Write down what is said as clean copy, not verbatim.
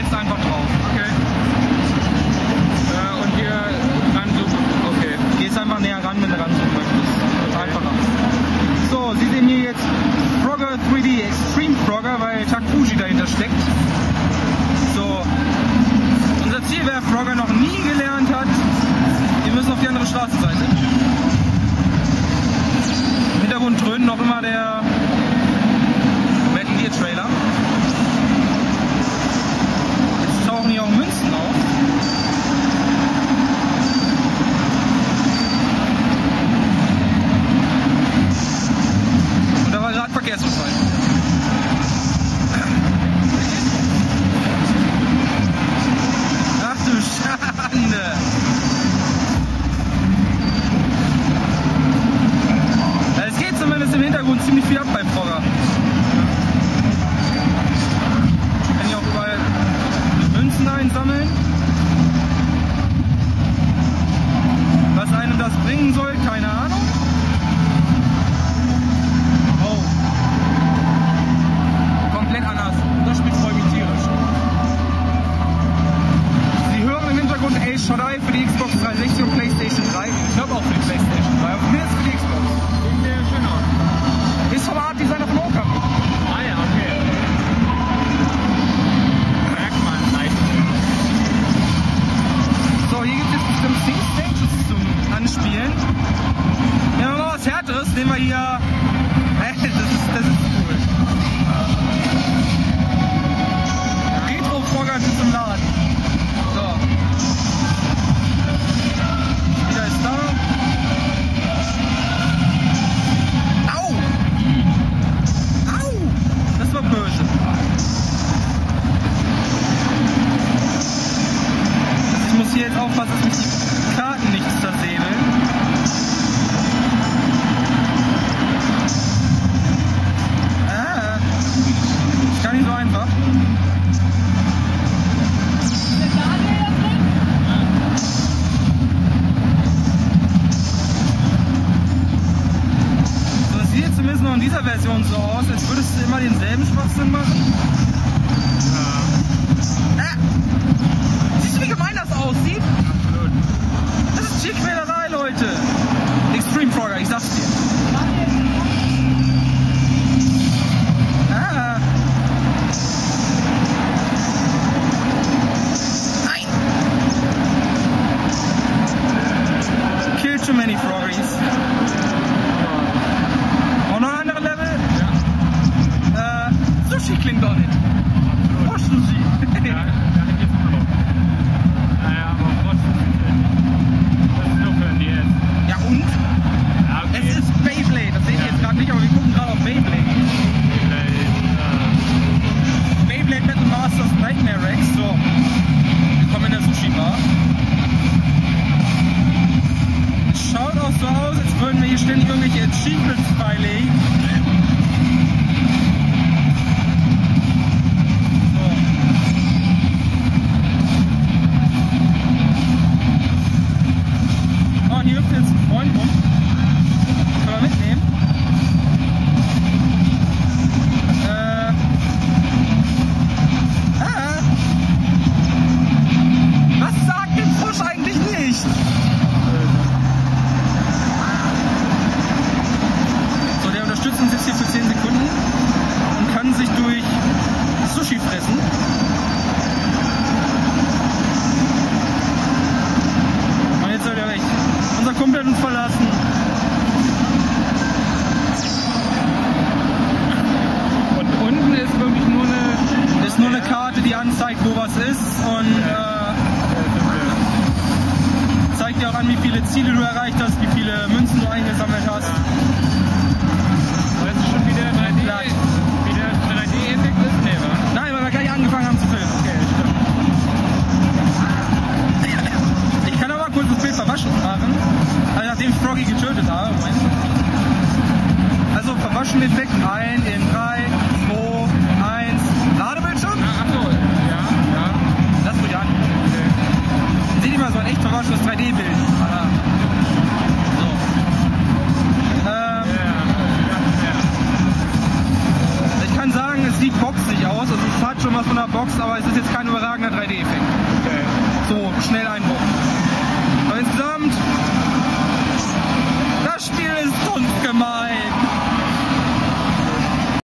drückst einfach drauf. Okay. Und hier ranzoomen. Okay. Gehst einfach näher ran, wenn du ranzoomen möchtest. Das ist einfacher. So, Sie sehen hier jetzt Frogger 3D Extreme Frogger, weil Takuji dahinter steckt. So. Unser Ziel, wer Frogger noch nie gelernt hat, wir müssen auf die andere Straßenseite. Im Hintergrund dröhnt noch immer der Metal Gear Trailer. Jetzt tauchen hier auch Münzen auf. Und da war gerade Verkehrsunfall. Ach du Schande! Es geht zumindest im Hintergrund ziemlich viel ab beim Frogger. Kann ich auch überall Münzen einsammeln. Was einem das bringen soll, keine Ahnung. Oh. Komplett anders. Das spielt voll wie tierisch. Sie hören im Hintergrund Ace Shaddai für die Xbox 360 und PlayStation 3. Ich glaube auch für die PlayStation 3. Auf mir ist für die Xbox. Sieht sehr schön aus. Ist vom Art Designer von Okami. Ah ja, okay. Merkt man leicht. So, hier gibt es bestimmt 10 Stages zum Anspielen. Ja, noch was Härteres, nehmen wir hier. Das ist cool. Retro-Frogger zum Laden. So. Wieder ist da. Au! Au! Das war böse. Ich muss hier jetzt aufpassen, dass mich die Karten nicht zersäbeln. Ist gar nicht so einfach. So, es sieht zumindest noch in dieser Version so aus, als würdest du immer denselben Schwachsinn machen. Siehst du, wie gemein das aussieht? Absolut. Das ist Tierquälerei, Leute. Extreme Frogger, ich sag's dir. Nein. Kill too many Froggies. Auch noch ein anderer Level? Ja. Sushi klingt doch nicht. Oh, Sushi. Ja, da hätte ich jetzt noch. Naja, aber trotzdem. Das ist nur für den DS. Ja und? Ja, okay. Es ist Beyblade, das sehe ich jetzt gerade nicht, aber wir gucken gerade auf Beyblade. Beyblade Metal Masters Nightmare Rex, so. Wir kommen in der Sushi-Bar. Schaut auch so aus, als würden wir hier ständig irgendwelche Achievements beilegen. So. Oh, hier hüpft jetzt ein Freund rum. Können wir mitnehmen? Was sagt den Fusch eigentlich nicht? So, der unterstützt uns jetzt hier für 10 Sekunden und kann sich durch Sushi fressen. Und jetzt soll er weg. Unser Kumpel hat uns verlassen. Und unten ist wirklich nur eine. Ist nur eine Karte, die anzeigt, wo was ist und zeigt dir auch an, wie viele Ziele du erreicht hast, wie viele Münzen du eingesammelt hast. Das ist schon wieder 3D. Ja. Wie der 3D-Effekt ist? Nee, wa? Nein, weil wir gleich angefangen haben zu filmen. Okay, stimmt. Ich kann aber kurz das Bild verwaschen machen, also nachdem ich Froggy getötet habe. Moment. Also Verwaschen-Effekt rein in 3, 2, 1, Ladebildschirm. Ach so, ja, ja. Lass ruhig an. Okay. Seht ihr mal so ein echt verwaschenes 3D-Bild. So. Ich kann sagen, es sieht boxig aus, also es hat schon was von einer Box, aber es ist jetzt kein überragender 3D-Effekt.